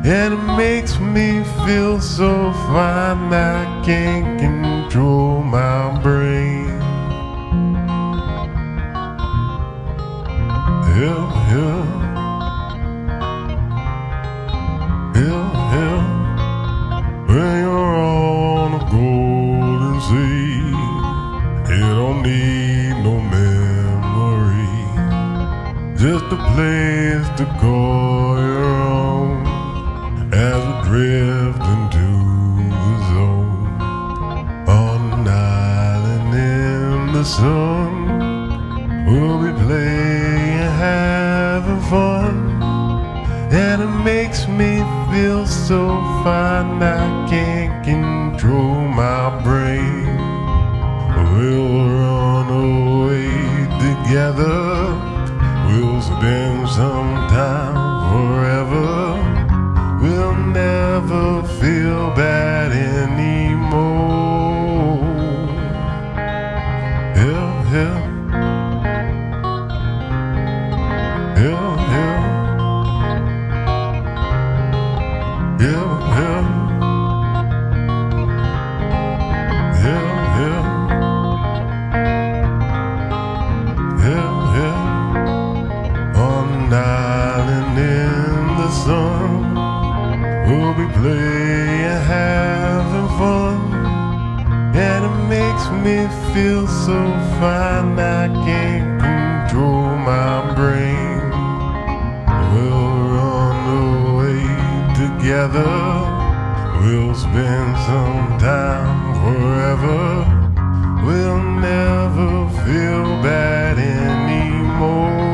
and it makes me feel so fine I can't control my brain. Hill, hill, hill, hill, when you're on a golden sea, you don't need no memory, just a place to call your own as we drift into the zone on an island in the sun. We'll be playing, having fun, and it makes me feel so fine I can't control my brain. We'll run away together, we'll spend some time forever. We'll never feel bad anymore. Hill, hill, hill, hill, hill, hill, hill, hill, hill, hill, on an island in the sun. We'll be playing, having fun, and it makes me feel so fine I can't control my brain. We'll run away together, we'll spend some time forever. We'll never feel bad anymore.